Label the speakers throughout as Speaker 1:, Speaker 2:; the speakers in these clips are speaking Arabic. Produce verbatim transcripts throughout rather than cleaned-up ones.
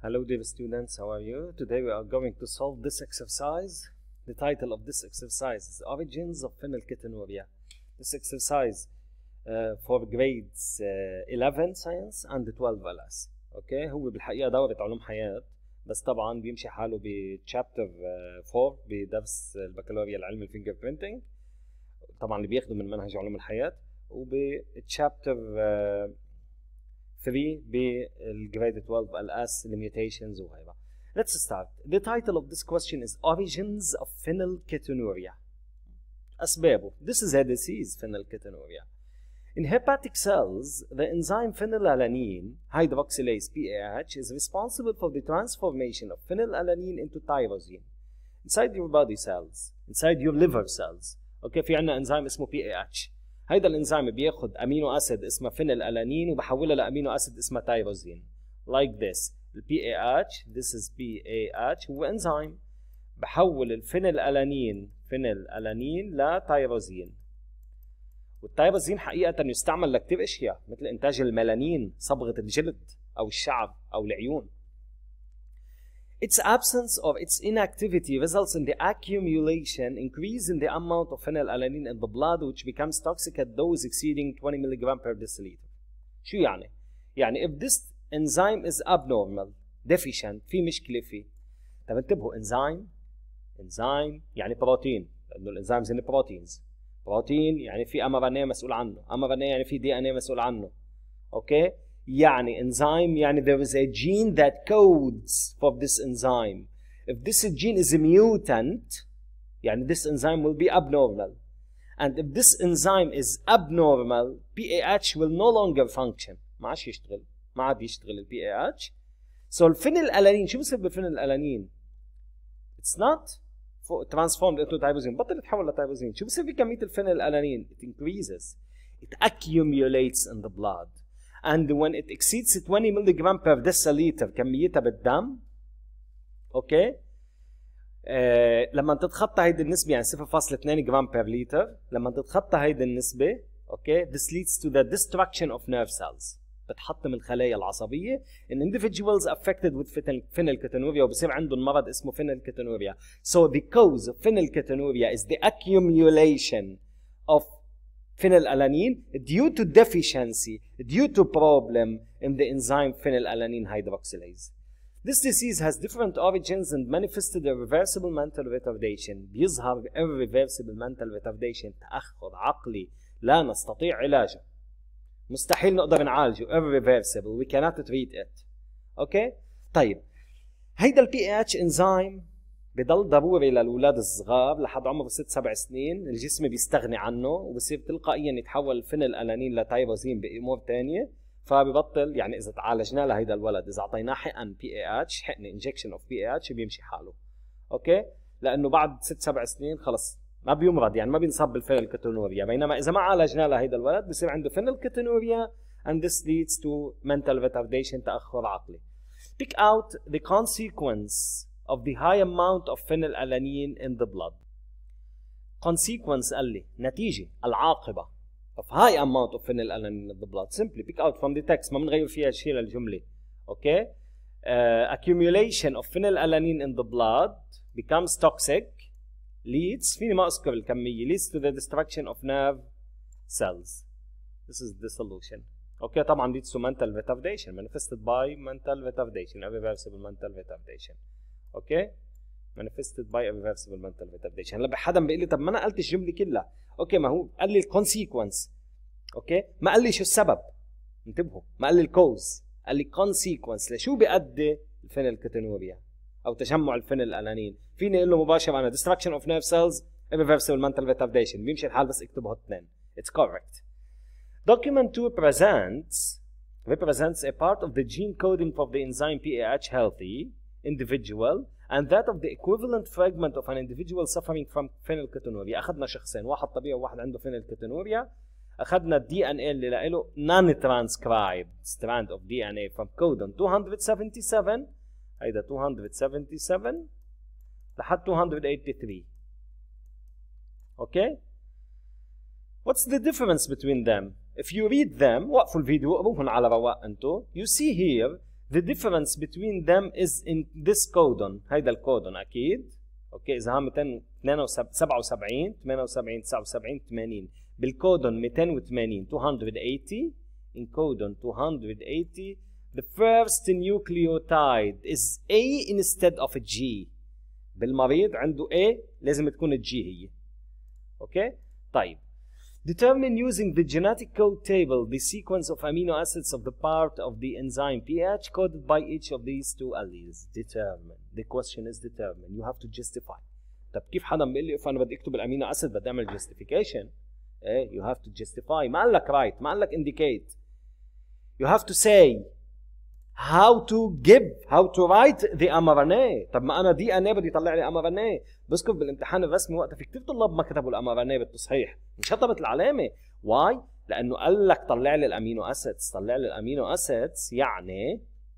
Speaker 1: Hello dear students, how are you? Today we are going to solve this exercise. The title of this exercise is Origins of Phenylketonuria. This exercise uh, for grades uh, eleven science and twelve L S. اوكي هو بالحقيقة دورة علوم حياة، بس طبعا بيمشي حاله بتشابتر أربعة بدرس البكالوريا العلمي الفينجر برينتينج، طبعا اللي بياخده من منهج علوم الحياة، وبتشابتر ثلاثة بالجريد اثناشر L S limitations وغيرها. Let's start. The title of this question is Origins of Phenylketonuria. أسبابه. This is a disease, phenylketonuria. In hepatic cells, the enzyme phenylalanine hydroxylase P A H is responsible for the transformation of phenylalanine into tyrosine inside your body cells, inside your liver cells. Okay, في عنا enzyme اسمه P A H. هيدا الانزيم بياخد امينو اسيد اسمه فينيلالانين وبحولها لامينو اسيد اسمه تايروزين. Like this. ال P A H, this is P A H هو انزيم بحول الفينيلالانين فينيلالانين لتايروزين. والتايروزين حقيقة يستعمل لكتير اشياء مثل انتاج الميلانين، صبغة الجلد او الشعر او العيون. Its absence or its inactivity results in the accumulation, increase in the amount of phenylalanine in the blood, which becomes toxic at dose exceeding twenty milligrams per deciliter. شو يعني؟ يعني if this enzyme is abnormal, deficient، في مشكلة فيه. طب انتبهوا، enzyme enzyme يعني بروتين، لأنه الانزيمز هن بروتينز. بروتين يعني في ام ار ان اي مسؤول عنه، ام ار ان اي يعني في دي ان اي مسؤول عنه. اوكي؟ يعني enzyme يعني there is a gene that codes for this enzyme. If this gene is a mutant, يعني this enzyme will be abnormal. And if this enzyme is abnormal, P A H will no longer function. ما عادش يشتغل، ما عاد يشتغل ال P A H. So الفينيلالانين، شو بصير بالفينيلالانين؟ It's not transformed into tyrosine، بطل يتحول لتايروزين. شو بصير بكمية الفينيلالانين؟ It increases. It accumulates in the blood. And when it exceeds twenty milligrams per deciliter كميتها بالدم، اوكي؟ آه لما تتخطى هيدي النسبة يعني صفر فاصلة اثنين جرام per لتر، لما تتخطى هيدي النسبة، اوكي؟ This leads to the destruction of nerve cells. بتحطم الخلايا العصبية in individuals affected with phenylketonuria وبصير عندهم مرض اسمه phenylketonuria. So the cause of phenylketonuria is the accumulation of phenylalanine due to deficiency, due to problem in the enzyme phenylalanine hydroxylase. This disease has different origins and manifested irreversible mental retardation. بيظهر irreversible mental retardation، تأخر عقلي لا نستطيع علاجه. مستحيل نقدر نعالجه. irreversible. We cannot treat it. اوكي؟ طيب هيدا ال P A H enzyme بضل ضروري للأولاد الصغار لحد عمر ست سبع سنين، الجسم بيستغني عنه وبصير تلقائيا يتحول الفينيلالانين لتايروزين بأمور ثانية، فببطل يعني إذا تعالجنا لهيدا الولد، إذا أعطيناه حقن P A H، حقن انجكشن اوف P A H بيمشي حاله. أوكي؟ لأنه بعد ست سبع سنين خلص ما بيمرض، يعني ما بينصاب بالفينيلكetonuria، بينما إذا ما عالجنا لهيدا الولد بصير عنده phenylketonuria and this leads to mental retardation، تأخر عقلي. Pick out the consequence of the high amount of phenylalanine in the blood. Consequence قال لي نتيجة، العاقبة of high amount of phenylalanine in the blood. Simply pick out from the text، ما بنغير فيها شيء للجملة. Okay? Uh, accumulation of phenylalanine in the blood becomes toxic, leads، فيني ما أذكر الكمية، leads to the destruction of nerve cells. This is the solution. Okay, طبعا leads to mental retardation manifested by mental retardation, irreversible mental retardation. اوكي؟ manifested by irreversible mental retardation. هلا حدا بيقول لي طب ما انا قلت الجمله كلها. اوكي، ما هو قال لي الكونسيكونس. اوكي؟ ما قال لي شو السبب. انتبهوا، ما قال لي الكوز، قال لي كونسيكونس. لشو بيؤدي الفينيلكetonuria او تجمع الفينيلالانين؟ فيني اقول له مباشره انا destruction of nerve cells irreversible mental retardation، بيمشي الحال بس اكتبوا اثنين. It's correct. Document two presents represents a part of the gene coding for the enzyme P A H healthy individual and that of the equivalent fragment of an individual suffering from phenylketonuria. أخذنا شخصين، واحد طبيعي وواحد عنده phenylketonuria. أخذنا ال D N A اللي له non-transcribed strand of D N A from codon two seventy-seven، هيدا two seventy-seven لحد two eighty-three. Okay? What's the difference between them? If you read them، وقفوا الفيديو، قروهم على رواق أنتو. You see here the difference between them is in this codon. هيدا الكودون اكيد. اوكي اذا هم مئتين وسبعة وسبعين ثمانية وسبعين تسعة وسبعين ثمانين بالكودون مئتين وثمانين two hundred eighty in codon two hundred eighty the first nucleotide is A instead of G. بالمريض عنده A لازم تكون الجي هي. اوكي طيب determine using the genetic code table the sequence of amino acids of the part of the enzyme pH coded by each of these two alleles. Determine. The question is determine. You have to justify. طب كيف حدا بيقول لي انا بدي اكتب الامينو اسيد بدي اعمل justification؟ ايه you have to justify. ما قال لك write، ما قال لك indicate. You have to say how to give, how to write the mRNA. طب ما انا دي ان اي بدي يطلع لي mRNA. بذكر بالامتحان الرسمي وقتها في كثير طلاب ما كتبوا الامرانيه بالتصحيح، انشطبت العلامه. واي؟ لانه قال لك طلع لي الامينو اسيدز، طلع لي الامينو اسيدز يعني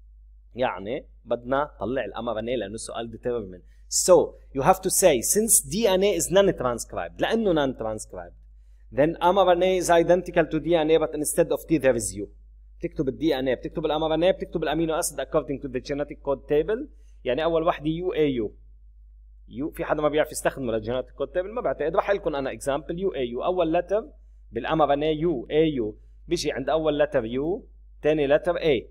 Speaker 1: يعني بدنا نطلع الامرانيه لانه السؤال determine. So you have to say since D N A is non-transcribed، لانه non-transcribed then mRNA is identical to D N A but instead of T there is U. بتكتب الدي ان اي، بتكتب الامرانيه، بتكتب الامينو اسيد according to the genetic code table. يعني اول وحده يو اي يو يو. في حدا ما بيعرف يستخدمه للجينيتيك كود تيبل؟ ما بعتقد. رح لكم انا اكزامبل. يو اي يو اول لتر بالامرانيه يو اي يو بيجي عند اول لتر يو، ثاني لتر اي.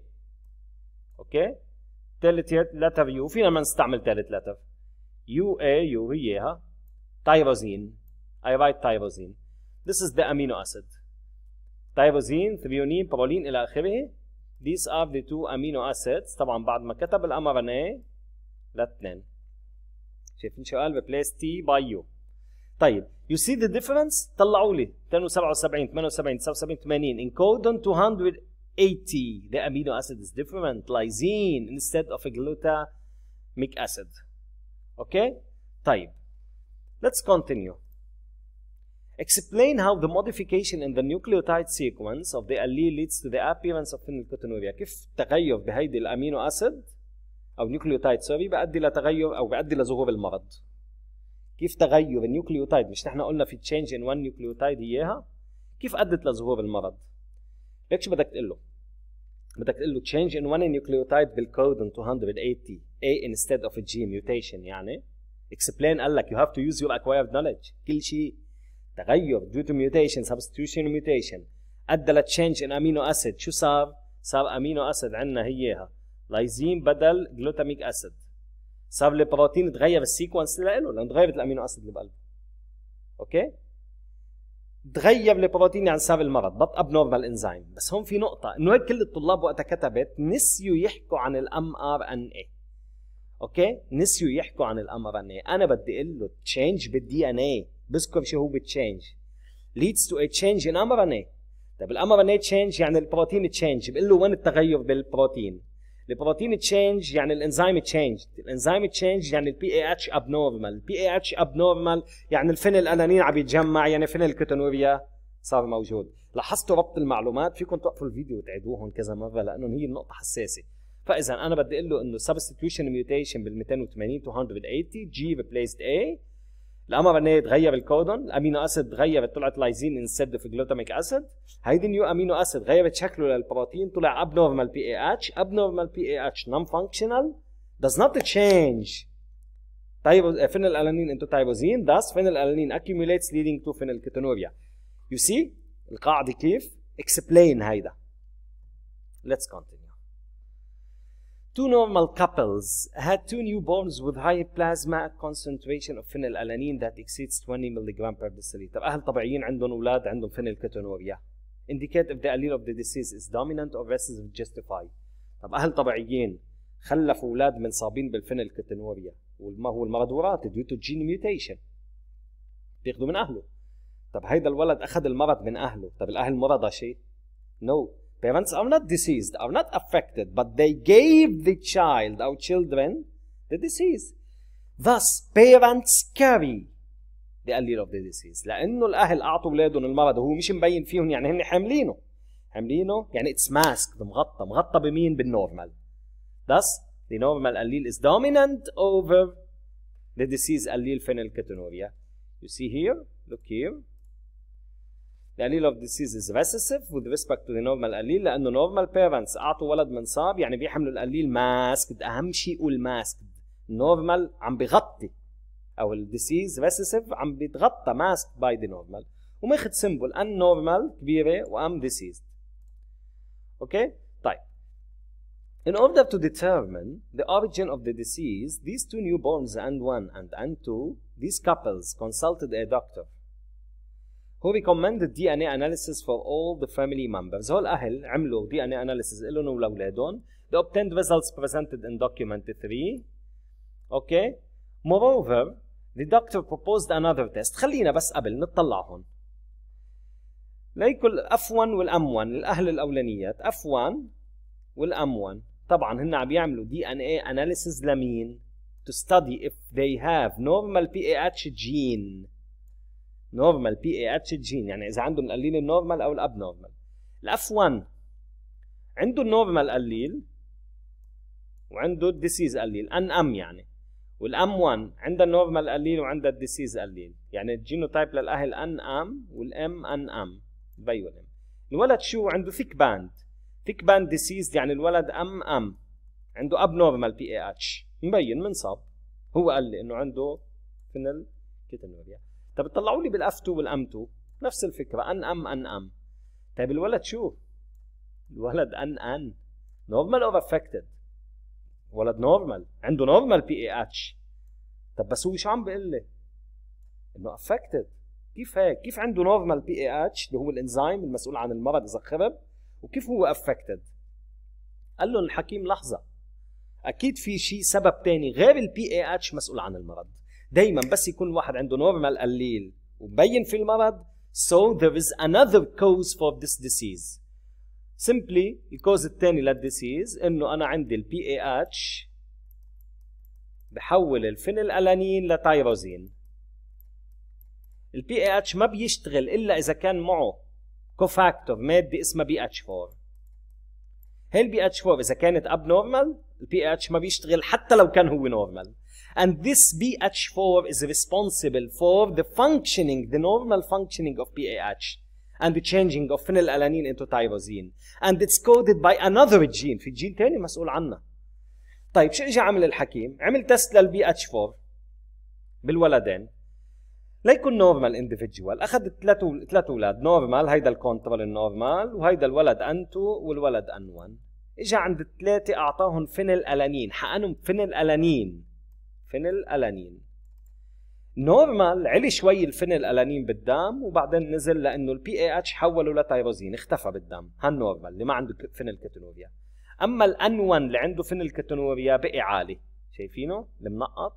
Speaker 1: اوكي ثالث لتر يو، فينا ما نستعمل ثالث لتر. يو اي يو هيها تايروزين. I write tyrosine. This is the amino acid. تايروزين، ثريونين، برولين الى اخره. These are the two amino acids. طبعا بعد ما كتب الامرانيه لاثنين. شايفين سؤال replace T by U. طيب you see the difference؟ طلعوا لي مئتين وسبعة وسبعين ثمانية وسبعين تسعة وسبعين ثمانين in codon two hundred eighty the amino acid is different lysine instead of a glutamic acid. اوكي طيب let's continue. Explain how the modification in the nucleotide sequence of the allele leads to the appearance of phenylketonuria. كيف تغير بهيدي الامينو اسيد او نيوكليوتايد سوري بيؤدي لتغير او بيؤدي لظهور المرض. كيف تغير النيوكليوتايد، مش نحن قلنا في change in one nucleotide اياها، كيف ادت لظهور المرض؟ ليك شو بدك تقول له؟ بدك تقول له change in one nucleotide بالكودون two hundred eighty A instead of a G mutation. يعني explain قال لك you have to use your acquired knowledge. كل شيء تغير due to mutation substitution mutation ادى ل change in amino acid. شو صار؟ صار امينو اسيد عندنا هيها لايزين بدل جلوتاميك اسيد. صار البروتين تغير السيكونس له لانه تغيرت الامينو اسيد اللي بقلبه. اوكي؟ تغير البروتين يعني صار المرض بط اب نورمال انزيم. بس هون في نقطة انه هيك كل الطلاب وقتها كتبت نسيوا يحكوا عن الام ار ان اي. اوكي؟ نسيوا يحكوا عن الام ار ان اي. انا بدي اقول له تشينج بالدي ان اي، بذكر شو هو بالتشينج. leads to a change in ام ار ان اي. طيب الام ار ان اي تشينج يعني البروتين تشينج، بقول له وين التغير بالبروتين؟ البروتين تشينج يعني الانزيم تشينج، الانزيم تشينج يعني البي اي اتش ابنورمال، البي اي اتش ابنورمال يعني الفينيل الانين عم يتجمع، يعني فينيلكتونوريا صار موجود. لاحظتوا ربط المعلومات؟ فيكم توقفوا الفيديو وتعيدوهم كذا مره لانه هي النقطه حساسه. فاذا انا بدي اقول له انه substitution mutation بال مئتين وثمانين two hundred eighty G replaced A. الامر ان تغير الكودون، الامينو اسيد تغيرت طلعت لايزين انستد في جلوتاميك اسيد. هيدي نيو امينو اسيد غيرت شكله للبروتين طلع ابنورمال بي اي اتش. ابنورمال بي اي اتش نون فانكشنال does not change طيب فينيل الانين into تايروزين thus فينيل الانين accumulates leading to phenylketonuria. you see القاعده كيف؟ explain هيدا. let's continue. Two normal couples had two newborns with high plasma concentration of phenylalanine that exceeds twenty milligrams per deciliter. أهل طبيعيين عندهم أولاد عندهم phenylketonuria. Indicate if the allele of the disease is dominant or recessive justify. طب أهل طبيعيين خلفوا أولاد منصابين بالفينيلكتونوريا وما هو المرض وراثي due to gene mutation. بياخذوا من أهله. طب هيدا الولد أخذ المرض من أهله. طب الأهل مرضى شيء؟ No. Parents are not diseased, are not affected, but they gave the child or children the disease. Thus, parents carry the allele of the disease. لأنه الأهل أعطوا أولادهم المرض وهو مش مبين فيهم يعني هن حاملينه. حاملينه يعني it's masked مغطى مغطى بمين؟ بالنورمال. Thus, the normal allele is dominant over the disease allele phenylketonuria. You see here, look here. the allele of disease is recessive with respect to the normal allele لأنه normal parents أعطوا ولد منصاب يعني بيحملوا الأليل ماسكد. أهم شيء قول ماسكد. normal عم بغطي أو ال disease recessive عم بيتغطى masked by the normal وماخد symbol unnormal كبيرة وأم diseased. أوكي طيب. In order to determine the origin of the disease, these two newborns N one and N two, these couples consulted a doctor who recommended D N A analysis for all the family members. هول الأهل عملوا D N A analysis لهم ولأولادهم. They obtained results presented in document three. Okay. Moreover, the doctor proposed another test. خلينا بس قبل نطلع هون. ليكل إف واحد والإم واحد الأهل الأولانيات إف واحد والإم واحد طبعا هن عم يعملوا D N A analysis لمين؟ To study if they have normal P A H gene. normal P A H gene يعني إذا عندهم الأليل النورمال أو الأبنورمال. الإف واحد عنده النورمال أليل وعنده الديسيز أليل ان ام يعني. والام واحد عندها النورمال أليل وعندها الديسيز أليل يعني الجينوتايب للأهل ان ام والام ان ام بيو الام. الولد شو عنده ثيك باند. ثيك باند ديسيز يعني الولد ام ام عنده ابنورمال بي اي اتش مبين منصاب. هو قال لي انه عنده phenylketonuria. طب طلعوا لي بالاف اثنين والام اثنين نفس الفكره ان ام ان ام. طيب الولد شو؟ الولد ان ان نورمال اور افكتد؟ ولد نورمال عنده نورمال بي اي اتش. طب بس هو شو عم بيقول لي؟ انه افكتد. كيف هيك؟ كيف عنده نورمال بي اي اتش اللي هو الانزيم المسؤول عن المرض اذا خرب وكيف هو افكتد؟ قال له الحكيم لحظه اكيد في شيء سبب ثاني غير البي اي اتش مسؤول عن المرض. دايما بس يكون واحد عنده نورمال قليل ومبين في المرض so there is another cause for this disease. simply الكوز الثاني للديسيز انه انا عندي البي اي اتش بحول الفينيل الانين لتايروزين. البي اي اتش ما بيشتغل الا اذا كان معه كوفاكتور ماده اسمها بي اتش أربعة. هي البي اتش أربعة اذا كانت ابنورمال البي اي اتش ما بيشتغل حتى لو كان هو نورمال. And this B H four is responsible for the functioning, the normal functioning of P A H and the changing of phenylalanine into tyrosine. And it's coded by another gene. في جين تاني مسؤول عنه. طيب شو اجى عمل الحكيم؟ عمل تست للبي اتش أربعة بالولدين. ليكون نورمال انديفيدجوال، اخذ ثلاث ثلاث اولاد نورمال، هيدا الكونترول النورمال وهيدا الولد ان اثنين والولد ان واحد. اجى عند الثلاثه اعطاهم فينيلالانين، حقنهم فينيلالانين. فينيلالانين نورمال علي شوي الفينيلالانين بالدم وبعدين نزل لانه البي اي اتش حوله لتايروزين اختفى بالدم. هالنورمال اللي ما عنده فينيلكetonuria. اما الان واحد اللي عنده فينيلكetonuria بقي عالي، شايفينه المنقط.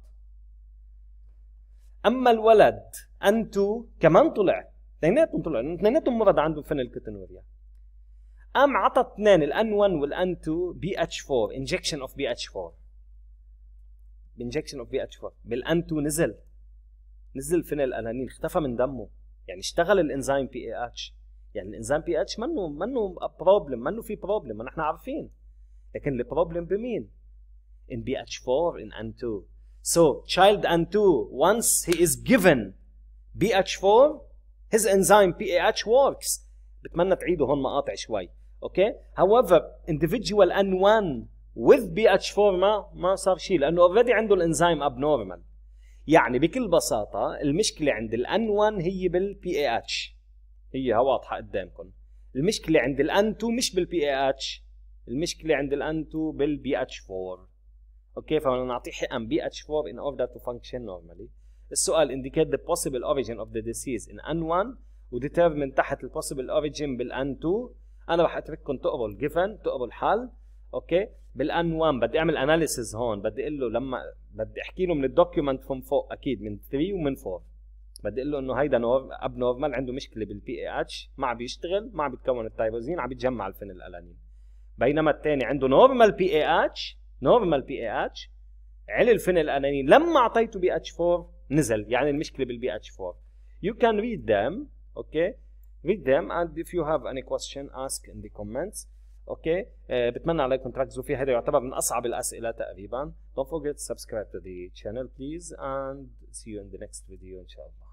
Speaker 1: اما الولد ان اثنين كمان طلع، اثنيناتهم طلعوا، اثنيناتهم مرضى عندهم فينيلكetonuria. قام عطى اثنين الان واحد والان اثنين بي اتش أربعة انجكشن اوف بي اتش أربعة. بانجكشن اوف بي اتش أربعة بالان اثنين نزل نزل فينيلالانين اختفى من دمه، يعني اشتغل الانزيم بي اي اتش. يعني الانزيم بي اتش منه منه بروبلم، منه في بروبلم، ما نحن عارفين. لكن البروبلم بمين؟ in بي اتش أربعة in ان اثنين. So child ان اثنين once he is given بي اتش أربعة his enzyme بي اي اتش works. بتمنى تعيدوا هون مقاطع شوي. اوكي. However individual ان واحد with بي اتش أربعة ما ما صار شيء لانه اوريدي عنده الانزيم ابنورمال. يعني بكل بساطه المشكله عند الان واحد هي بالبي اي اتش، هي واضحه قدامكم. المشكله عند الان اثنين مش بالبي اي اتش، المشكله عند الان اثنين بالبي اتش أربعة. اوكي. فبدنا نعطيه حقن بي اتش أربعة in order to function normally. السؤال indicate the possible origin of the disease in ان واحد وdetermine تحت ال possible origin بالان اثنين. انا رح اترككم تقروا الجيفن، تقروا الحل. اوكي. بالان واحد بدي اعمل اناليسيز هون، بدي اقول له لما بدي احكي له من الدوكيومنت من فوق اكيد من ثلاثة ومن أربعة. بدي اقول له انه هيدا نور اب نورمال عنده مشكله بالبي اي اتش، ما عم بيشتغل، ما عم بيتكون التايروزين، عم بيتجمع الفينيلالانين. بينما الثاني عنده نورمال بي اي اتش، نورمال بي اي اتش علي الفينيلالانين لما اعطيته بي اتش أربعة نزل، يعني المشكله بالبي اتش أربعة. You can read them. Okay. Read them and if you have any question ask in the comments. اوكي. okay. uh, بتمنى عليكم تركزوا فيه، هذا يعتبر من اصعب الاسئله تقريبا. Don't forget to subscribe to the channel please and see you in the next video ان شاء الله.